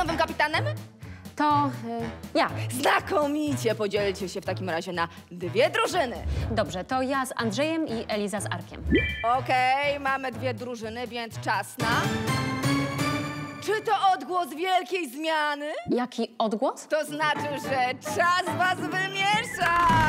nowym kapitanem? To ja. Znakomicie! Podzielcie się w takim razie na dwie drużyny. Dobrze, to ja z Andrzejem i Eliza z Arkiem. Okej, mamy dwie drużyny, więc czas na... Czy to odgłos wielkiej zmiany? Jaki odgłos? To znaczy, że czas was wymieszać!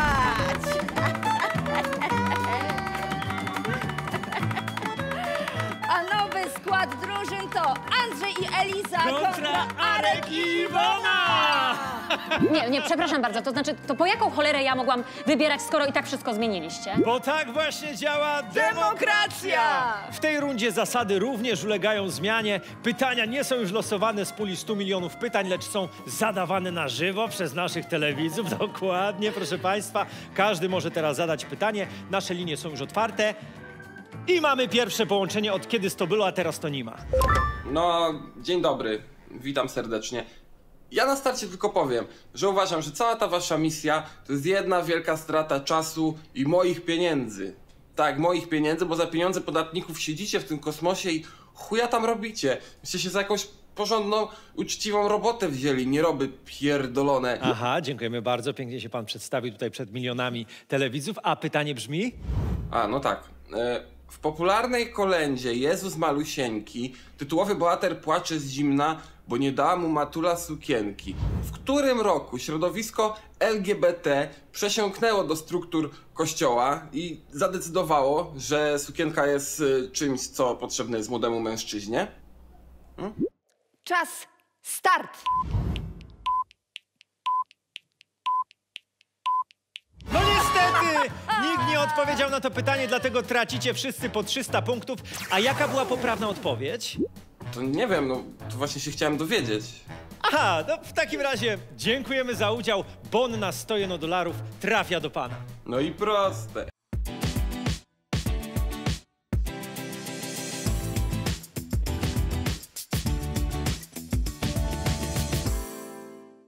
A nowy skład drużyn to Andrzej i Eliza Kontra Arek i Iwona! Nie, przepraszam bardzo. To znaczy, to po jaką cholerę ja mogłam wybierać, skoro i tak wszystko zmieniliście? Bo tak właśnie działa demokracja! W tej rundzie zasady również ulegają zmianie. Pytania nie są już losowane z puli 100 milionów pytań, lecz są zadawane na żywo przez naszych telewidzów. Dokładnie, proszę państwa. Każdy może teraz zadać pytanie. Nasze linie są już otwarte. I mamy pierwsze połączenie od kiedy to było, a teraz to nie ma. No, dzień dobry. Witam serdecznie. Ja na starcie tylko powiem, że uważam, że cała ta wasza misja to jest jedna wielka strata czasu i moich pieniędzy. Tak, moich pieniędzy, bo za pieniądze podatników siedzicie w tym kosmosie i chuja tam robicie. Byście się za jakąś porządną, uczciwą robotę wzięli, nie roby pierdolone. Aha, dziękujemy bardzo. Pięknie się pan przedstawił tutaj przed milionami telewidzów. A pytanie brzmi? A, no tak. W popularnej kolędzie Jezus Malusieńki tytułowy bohater płacze z zimna, bo nie dała mu matula sukienki. W którym roku środowisko LGBT przesiąknęło do struktur kościoła i zadecydowało, że sukienka jest czymś, co potrzebne jest młodemu mężczyźnie? Czas start! No niestety! Nikt nie odpowiedział na to pytanie, dlatego tracicie wszyscy po 300 punktów. A jaka była poprawna odpowiedź? To nie wiem, no to właśnie się chciałem dowiedzieć. Aha, no w takim razie dziękujemy za udział. Bon na $100 trafia do pana. No i proste.